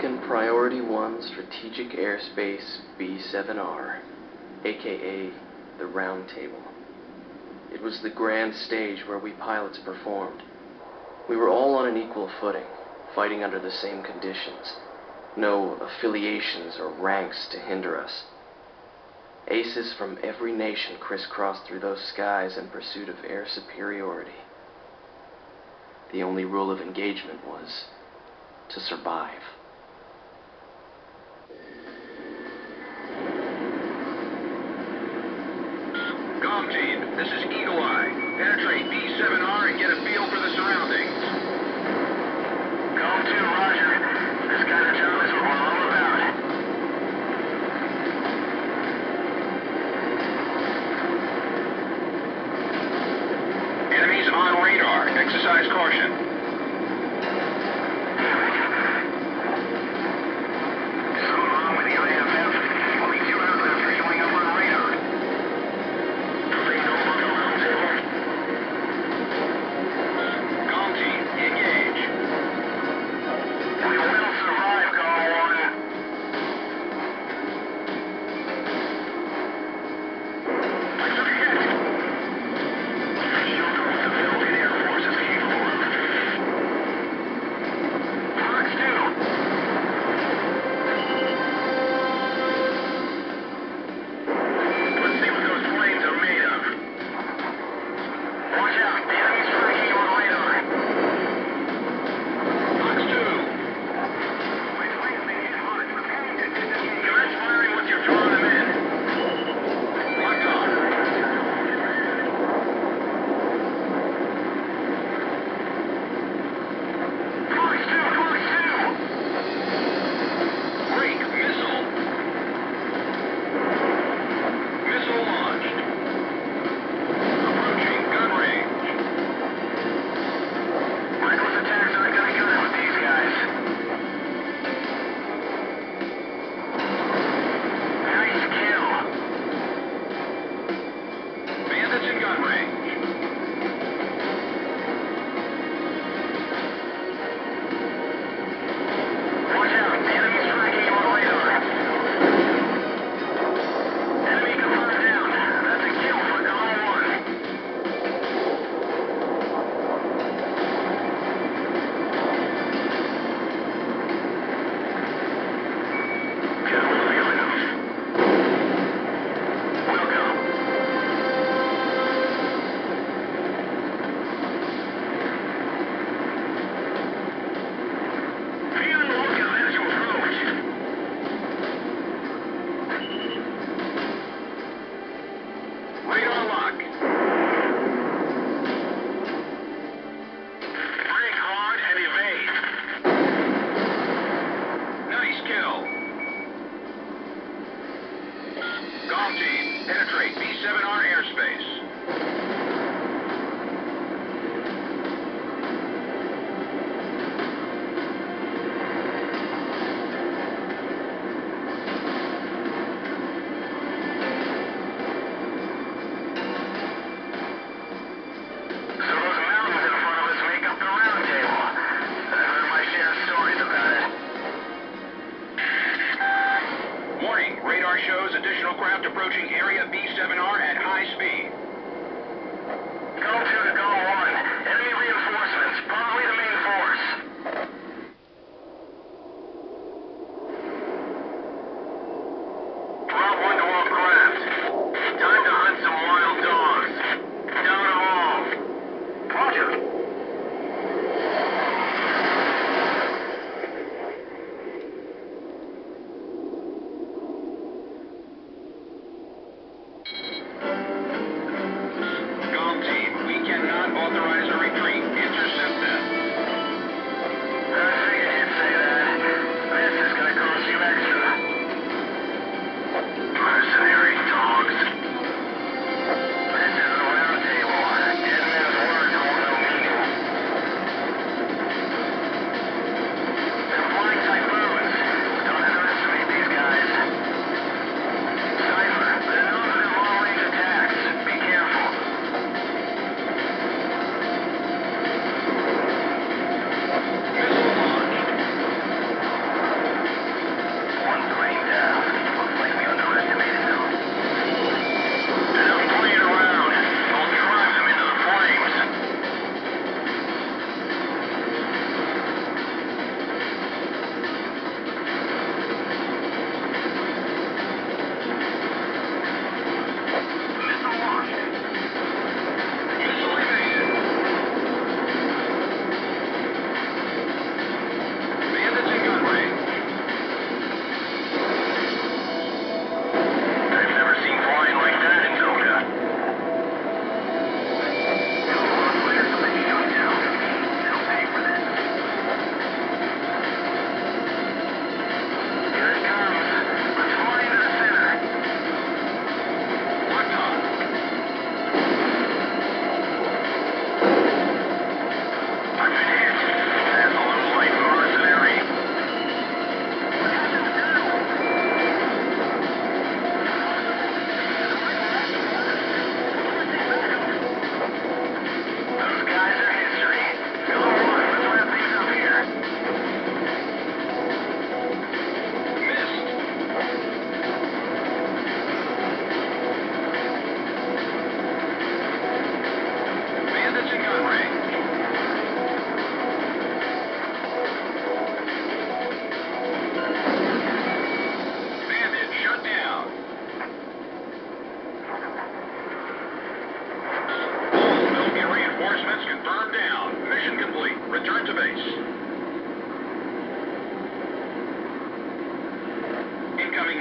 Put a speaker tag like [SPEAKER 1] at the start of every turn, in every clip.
[SPEAKER 1] Pelican Priority 1 Strategic Airspace B-7R, aka the Round Table. It was the grand stage where we pilots performed. We were all on an equal footing, fighting under the same conditions. No affiliations or ranks to hinder us. Aces from every nation crisscrossed through those skies in pursuit of air superiority. The only rule of engagement was to survive.
[SPEAKER 2] Com team, this is Eagle Eye. Penetrate B-7R and get a feel for the surroundings. Com 2, roger. This kind of job is what we're all about. Enemies on radar. Exercise caution. Penetrate B-7R airspace. Radar shows additional craft approaching area B-7R at high speed. Go 2 to Go 1. Enemy reinforcements, probably the main force. Drop 1 to all craft. Time to hunt some wild dogs. Down them all. Roger. Authorize a retreat. Intercept them. I figured you'd say that. This is gonna cost you extra. Mercenary dogs. This is the Round Table. Dead men's words hold no meaning. They're flying typhoons. Don't underestimate these guys. Cypher, they're known for their long-range attacks. Be careful.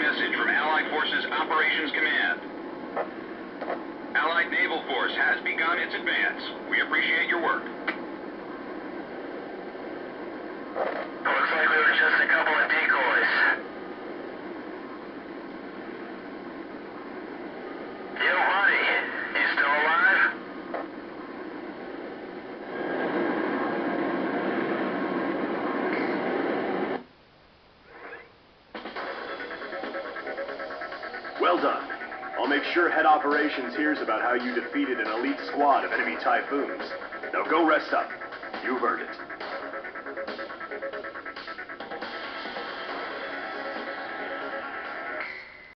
[SPEAKER 2] message from Allied Forces Operations Command. Allied Naval Force has begun its advance. We appreciate your work. Looks like we were just a couple of decoys. Yo, buddy. You still alive?
[SPEAKER 3] Well done. I'll make sure Head Operations hears about how you defeated an elite squad of enemy Typhoons. Now go rest up. You've earned it.